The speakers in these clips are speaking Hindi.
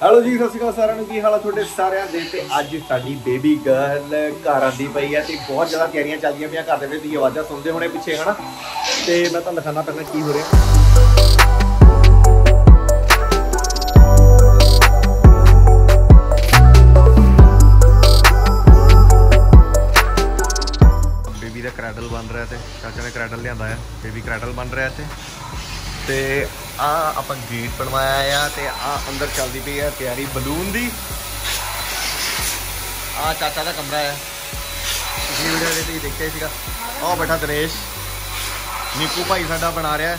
हेलो जी, सत श्री अकाल सारिਆਂ ਨੂੰ। ਕੀ ਹਾਲ ਆ ਤੁਹਾਡੇ ਸਾਰਿਆਂ ਦੇ? ਤੇ ਅੱਜ ਸਾਡੀ ਬੇਬੀ ਗਰਲ ਘਰ ਆਂਦੀ ਪਈ ਹੈ ਤੇ ਬਹੁਤ ਜ਼ਿਆਦਾ ਤਿਆਰੀਆਂ ਚੱਲਦੀਆਂ ਪਈਆਂ ਘਰ ਦੇ ਵਿੱਚ। ਤੁਸੀਂ ਆਵਾਜ਼ਾਂ ਸੁਣਦੇ ਹੋਣੇ ਪਿੱਛੇ ਹਨਾ, ਤੇ ਮੈਂ ਤੁਹਾਨੂੰ ਦਿਖਾਣਾ ਪਹਿਲਾਂ ਕੀ ਹੋ ਰਿਹਾ। ਬੇਬੀ ਦਾ ਕਰੈਡਲ ਬਣ ਰਿਹਾ ਤੇ ਚਾਚਾ ਨੇ ਕਰੈਡਲ ਲਿਆਂਦਾ ਆ। ਬੇਬੀ ਕਰੈਡਲ ਬਣ ਰਿਹਾ ਇੱਥੇ ਤੇ ਆ ਆਪਾਂ ਗੇਟ ਬਣਵਾਇਆ ਆ ਤੇ ਆ ਅੰਦਰ ਚੱਲਦੀ ਪਈ ਹੈ ਤਿਆਰੀ ਬਲੂਨ ਦੀ। ਆ ਚਾਚਾ ਦਾ ਕਮਰਾ ਹੈ, ਪਿਛਲੀ ਵੀਡੀਓ ਦੇ ਤੁਸੀਂ ਦੇਖਿਆ ਸੀਗਾ। ਆਹ ਬੈਠਾ ਦਿਨੇਸ਼, ਨਿੱਕੂ ਭਾਈ ਸਾਡਾ ਬਣਾ ਰਿਹਾ।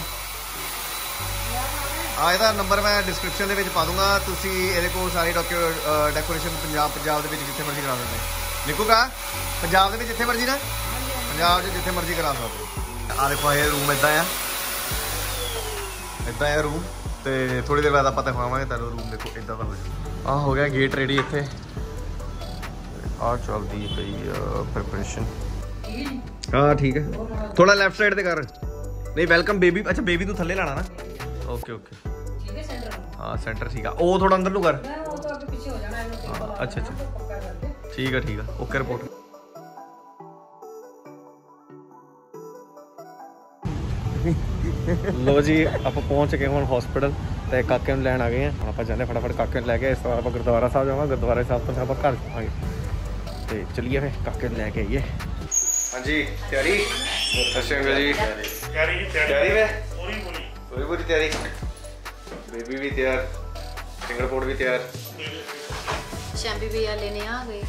ਆ ਇਹਦਾ ਨੰਬਰ ਮੈਂ ਡਿਸਕ੍ਰਿਪਸ਼ਨ ਦੇ ਵਿੱਚ ਪਾ ਦੂੰਗਾ, ਤੁਸੀਂ ਇਹਦੇ ਕੋਲ ਸਾਰੀ ਡੈਕੋਰੇਸ਼ਨ ਪੰਜਾਬ ਦੇ ਵਿੱਚ ਜਿੱਥੇ ਮਰਜ਼ੀ ਕਰਾ ਸਕਦੇ। ਨਿੱਕੂ ਕਾ ਪੰਜਾਬ ਦੇ ਵਿੱਚ ਜਿੱਥੇ ਮਰਜ਼ੀ ਨਾ, ਪੰਜਾਬ 'ਚ ਜਿੱਥੇ ਮਰਜ਼ੀ ਕਰਾ ਸਕਦੇ। ਆ ਦੇਖੋ ਇਹ ਰੂਮ ਇੱਦਾਂ ਆ, ਇੱਦਾਂ ਹੈ ਰੂਮ। ਤੇ ਥੋੜੀ ਦੇਰ ਬਾਅਦ ਆਪਾਂ ਦਿਖਾਵਾਂਗੇ ਤੁਹਾਨੂੰ ਰੂਮ। ਦੇਖੋ ਇੱਦਾਂ ਦਾ ਹੋ ਜਾਊ। ਆਹ ਹੋ ਗਿਆ ਗੇਟ ਰੈਡੀ ਇੱਥੇ। ਆਹ ਚੱਲਦੀ ਪਈ ਪ੍ਰੈਪਰੇਸ਼ਨ। ਹਾਂ ਠੀਕ ਹੈ, ਥੋੜਾ ਲੈਫਟ ਸਾਈਡ ਤੇ ਕਰ। ਨਹੀਂ ਵੈਲਕਮ ਬੇਬੀ। ਅੱਛਾ ਬੇਬੀ ਨੂੰ ਥੱਲੇ ਲਾਣਾ ਨਾ। ਓਕੇ ਓਕੇ ਠੀਕ ਹੈ, ਸੈਂਟਰ। ਹਾਂ ਸੈਂਟਰ ਠੀਕ ਆ। ਉਹ ਥੋੜਾ ਅੰਦਰ ਨੂੰ ਕਰ। ਉਹ ਤਾਂ ਅੱਗੇ ਪਿੱਛੇ ਹੋ ਜਾਣਾ ਇਹਨੂੰ। ਅੱਛਾ ਅੱਛਾ ਠੀਕ ਆ ਠੀਕ ਆ, ਓਕੇ ਰਿਪੋਰਟ। लो जी आप पहुँच गए हम हॉस्पिटल तो काके लैन आ गए हैं। हम आप जाने फटाफट काके लैके इस बार आप गुरुद्वारा साहब जावा। गुरुद्वारे साहब तो आप घर जाएंगे तो चलिए फिर काके लैके आइए। हाँ जी तैयारी जी, तैयारी में पूरी तैयारी। बेबी भी तैयार, फिंगर बोर्ड भी तैयार, शैम्पू भी लेने आ गए।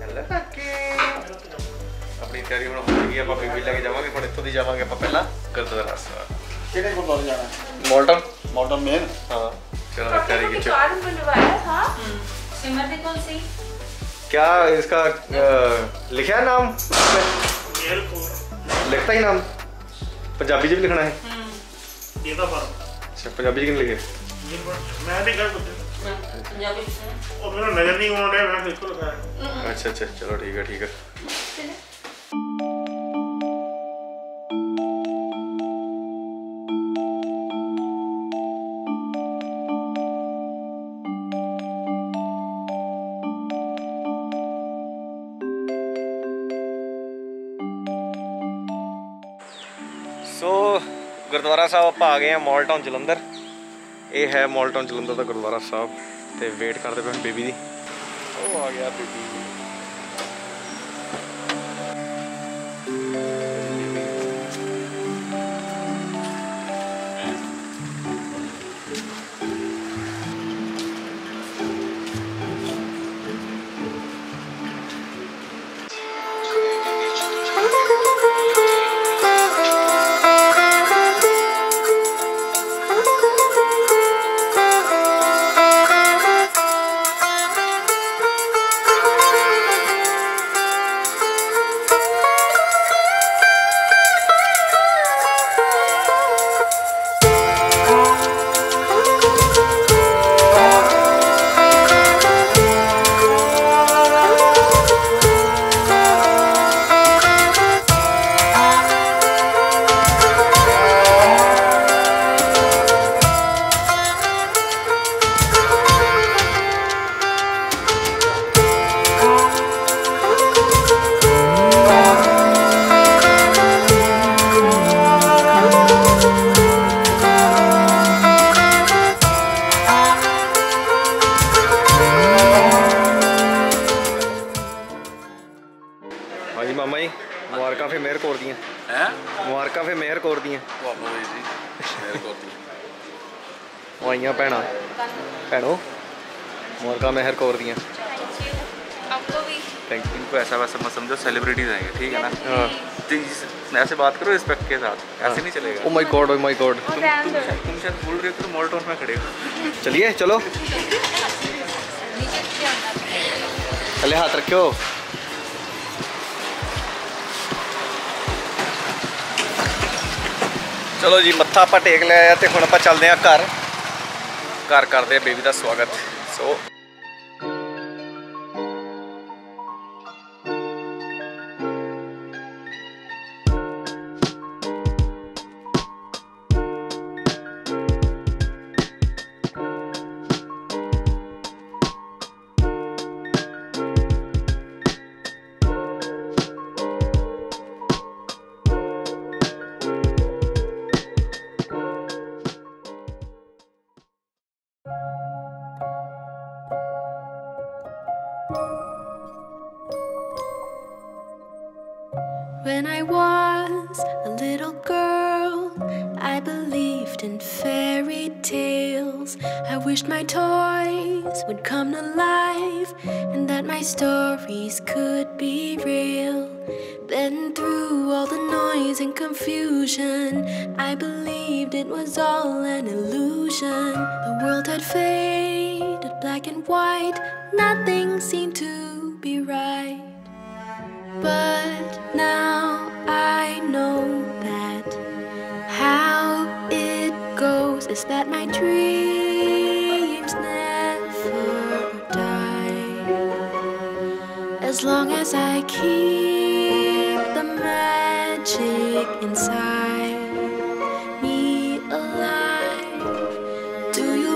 अपनी तैयारी हो गई। आप बेबी लेके जावांगे पर इत्थों दी जावांगे आप पहला गुरुद्वारा साहब। किहड़े गुरुद्वारे जाना है? Malton main. हां चलो तैयारी की। कार्ड बनवाया था सिमर दे कौन सी क्या इसका लिखा है नाम? लिखता ही नाम पंजाबी में लिखना है। ये तो फर्क। अच्छा पंजाबी में लिखे मैं नहीं कर पंजाबी और मेरा नजर नहीं आने मैं देखो लगा। अच्छा अच्छा चलो ठीक है ठीक है। सो गुरुद्वारा साहब आप आ गए हैं मॉल टाउन जलंधर। ये है मॉल टाउन जलंधर का गुरुद्वारा साहब। तो वेट करते पे बेबी दी। वो आ गया बेबी। मामा जी मुबारक फिर मेहर कौर दियां हैं। मुबारक फिर मेहर कौर दियां आइयां भैन भैनों। मुबारक मेहर कौर दियां। Thank you. ऐसा वैसा मत समझो, सेलिब्रिटीज आएंगे ठीक है ना। हाँ ऐसे बात करो रिस्पेक्ट के साथ, ऐसे नहीं चलेगा। Oh my god, oh my god. तुम शायद भूल रहे हो तो मॉल टाउन में खड़े हो। चलिए चलो पहले हाथ रखो। चलो जी मत्था आप टेक लिया तो हुण आप चलते हैं घर। घर करते हैं बेबी का स्वागत। सो When I was a little girl, I believed in fairy tales. I wished my toys would come to life and that my stories could be real. Then through all the noise and confusion, I believed it was all an illusion. The world had faded black and white, nothing seemed to be right. But now I know that how it goes is that my dreams never die. As long as I keep the magic inside me alive. Do you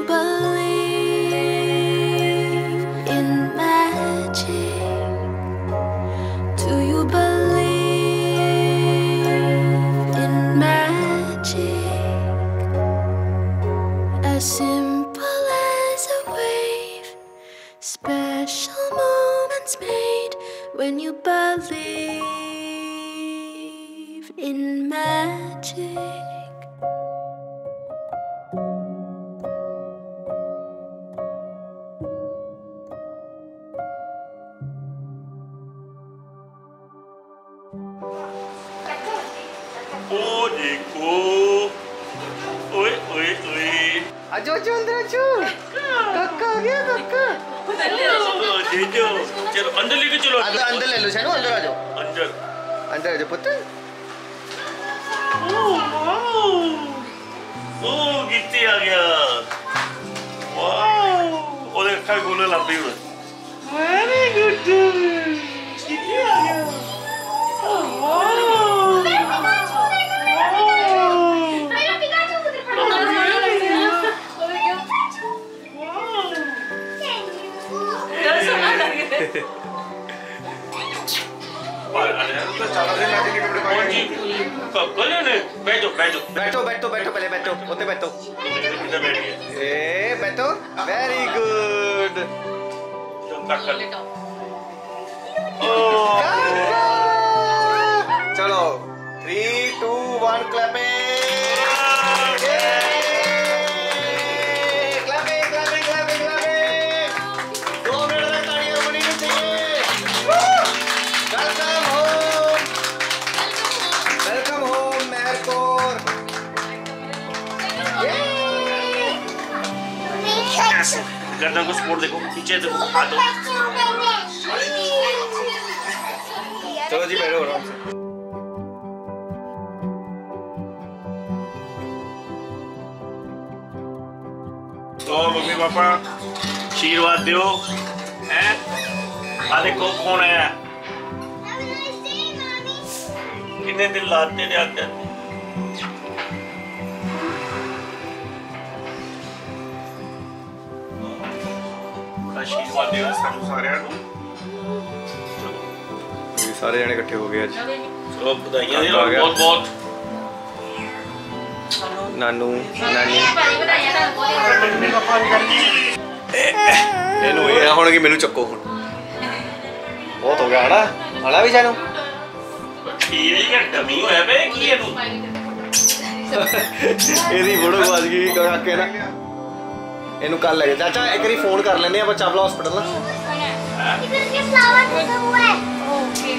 believe in magic? Do you believe in magic? As simple as a wave, special moments made when you believe in magic. Oh, Nikku. Oi, oi, oi. आजो आजो अंदर आजो। काका आ गया काका। जीजो, चलो अंदर लेके चलो। अंदर ले लो शानू, अंदर आ जाओ। अंदर आ जाओ पुत्र। ओह गिट्टी आ गया। वाओ, ओले खा गोले लंबी हुई। Very good. गिट्टी आ गया। Oh wow. बैठो बैठो बैठो बैठो बैठो पहले बैठो उतने बैठो ए बैठो वेरी गुड चलो 3 2 1 clapping clapping clapping clapping clapping 2 minute में तालियां बनी चाहिए वेलकम होम मेहरकोर गर्दन को सपोर्ट देखो पीछे देखो हाथों चलो जी बैठो आराम से तो मम्मी पापा आशीर्वाद दो हैं आ देखो कौन है कितने दिन लाते ने आते आशीर्वाद देना सानू सारिਆਂ ਨੂੰ सारे जने इकट्ठे हो गए आज चलो बधाइयां दे बहुत बहुत नानू नानी ਇਹਨੂੰ ਇਹ ਹੁਣ ਕਿ ਮੈਨੂੰ ਚੱਕੋ ਹੁਣ ਬਹੁਤ ਹੋ ਗਿਆ ਹਨਾ ਹਣਾ ਵੀ ਜਾਨੂੰ ਠੀਕ ਹੈ ਡਮੀ ਹੋਇਆ ਬੇ ਕੀ ਇਹਨੂੰ ਇਹਦੀ ਫੋਟੋ ਗਵਾਚ ਗਈ ਕਾਕੇ ਨਾ ਇਹਨੂੰ ਕੱਲ ਲੈ ਚਾਚਾ ਇੱਕ ਵਾਰੀ ਫੋਨ ਕਰ ਲੈਂਦੇ ਆ ਬੱਚਾ ਬਲਾ ਹਸਪੀਟਲ ਨਾ इधर के फ्लावर रखा हुआ है। ओके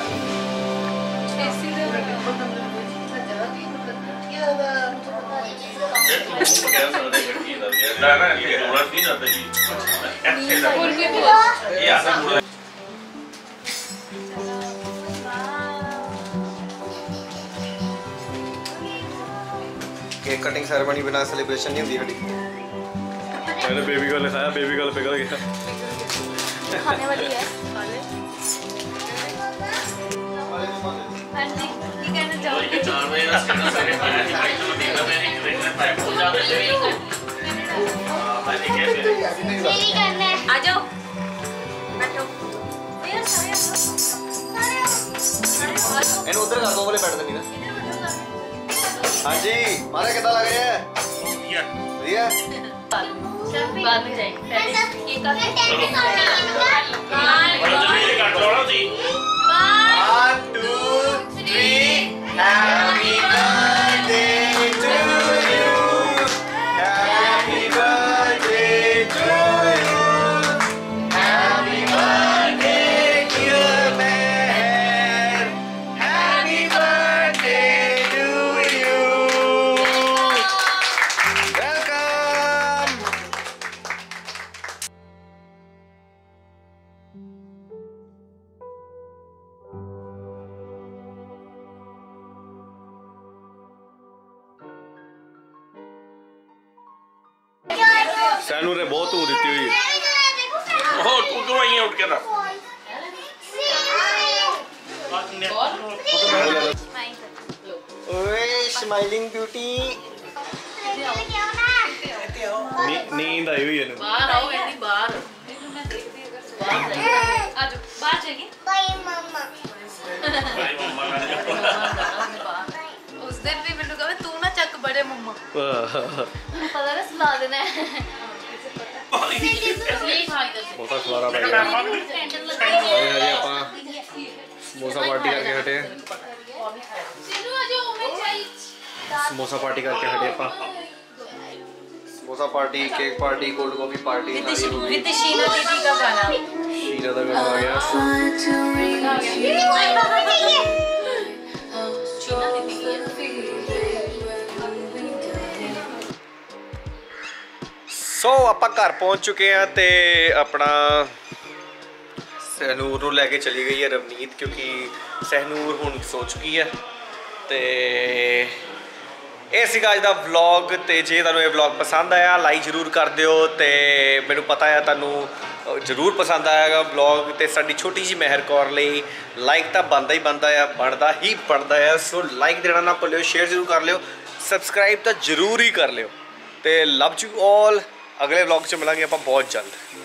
केक कटिंग सेरेमनी बिना सेलिब्रेशन नहीं होती साडी मैंने बेबी गर्ल खाया बेबी गर्ल पिघल गया खाने वाली है। आ जाओ बैठो ਇਹਨੂੰ ਉਧਰ ਕਰ ਦੋ ਵਾਲੇ ਬੈਠ ਦੇਣੀ ਨਾ ਹਾਂਜੀ ਮਾਰੇ ਕਿੱਦਾਂ ਲੱਗ ਰਿਹਾ ਹੈ ਵਧੀਆ बाद में जाएंगे पहले ये कर जल्दी काट लो ना जी 1 2 Happy birthday to you. Happy birthday to you. Happy birthday, dear man. Happy birthday to you. Welcome. Sainu ने बहुत धूल दी हुई उठ के ना स्माइलिंग ब्यूटी नींद आई हुई है बाहर आओ कहती बाहर आज बाहर जाएगी उस दिन भी मैंने कहा तू ना चक बड़े मम्मा पता ना सुना देना है बहुत खलारा पड़ गया अरे ਆਪਾਂ समोसा पार्टी करके हटे समोसा पार्टी करके हटे ਆਪਾਂ samosa party cake party cold coffee party with Sheena दीदी का गाना शीना का गाना आ गया शीना दीदी सो ਆਪਾਂ घर पहुंच चुके हैं ते अपना सहनूर ਨੂੰ ਲੈ ਕੇ ਚਲੀ ਗਈ ਹੈ ਰਵਨੀਤ क्योंकि सहनूर ਹੁਣ ਸੋ ਚੁੱਕੀ ਹੈ ਤੇ ਇਹ ਸੀਗਾ ਅੱਜ ਦਾ ਵਲੌਗ ਤੇ ਜੇ ਤੁਹਾਨੂੰ ਇਹ ਵਲੌਗ ਪਸੰਦ ਆਇਆ ਲਾਈਕ ਜ਼ਰੂਰ ਕਰ ਦਿਓ ਤੇ ਮੈਨੂੰ ਪਤਾ ਹੈ ਤੁਹਾਨੂੰ ਜ਼ਰੂਰ ਪਸੰਦ ਆਏਗਾ ਵਲੌਗ ਤੇ ਸਾਡੀ ਛੋਟੀ ਜੀ ਮਹਿਰ ਕੌਰ ਲਈ ਲਾਈਕ ਤਾਂ ਬਣਦਾ ਹੀ ਬਣਦਾ ਆ ਬਣਦਾ ਹੀ ਬਣਦਾ ਆ ਸੋ ਲਾਈਕ ਦੇਣਾ ਨਾ ਭੁੱਲਿਓ ਸ਼ੇਅਰ ਜ਼ਰੂਰ ਕਰ ਲਿਓ ਸਬਸਕ੍ਰਾਈਬ ਤਾਂ ਜ਼ਰੂਰ ਹੀ ਕਰ ਲਿਓ ਤੇ ਲਵ ਯੂ ਆਲ ਅਗਲੇ ਵਲੌਗ 'ਚ ਮਿਲਾਂਗੇ ਆਪਾਂ ਬਹੁਤ ਜਲਦ